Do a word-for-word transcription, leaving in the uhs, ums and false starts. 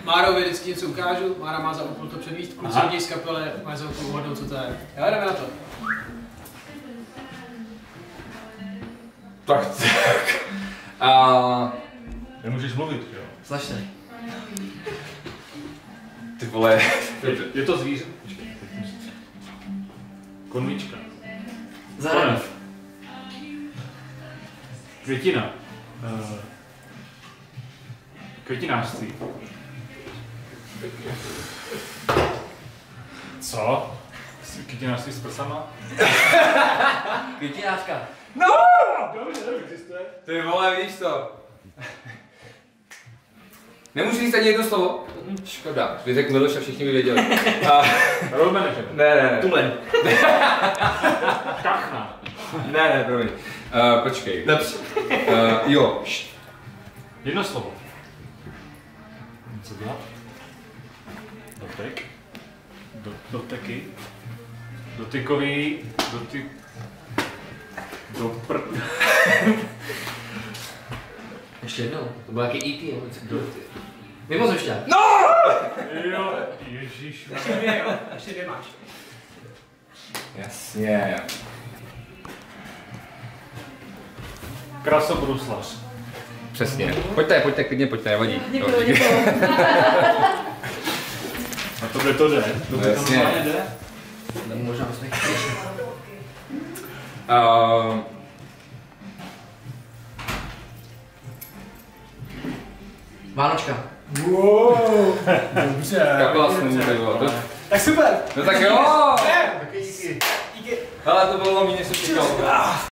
Márovi vždycky něco ukážu, Mára má za úkol to předvíst, kluci lidi z kapele mají za úkol uhodnout, co to je. Jo, jdeme na to. Tak, tak. A... Nemůžeš mluvit, jo? Slašný. Ty vole. Je, je to zvíře? Konvička. Zahradník. Květina. Uh, květinářství. Co? Květinářství s prsama? Květinářka. No! Dobře, existuje. Ty vole, víš to. Nemůžu říct ani jedno slovo? Škoda, když řekl Miloš a všichni by věděli. Road manager. Ne, ne, ne. Tulen. Kachna. Ne, ne, promiň. Uh, počkej. Dobře. Uh, jo. Št. Jedno slovo. Co dělat? Dotek. Do, doteky. Dotykový. Dotyk. Dopr... Ještě jednou. To bylo jaký E T, jo? Mimozemšťan. No! Jo, ježíš. Ještě dvě, jo? Ještě dvě máš. Jasně. Krasobruslař. Přesně. Pojďte, pojďte, klidně pojďte, nevadí. Děkuju, děkuju. A to by to jde. To by Jasně. to normálně jde. No, možná bychom chytřejší. Uh, Vánočka. Wow, dobře. kapela snů, ty vole. Tak super. No tak jo! Ne, Taky díky. díky. Ale to bylo méně, než jsem čekal.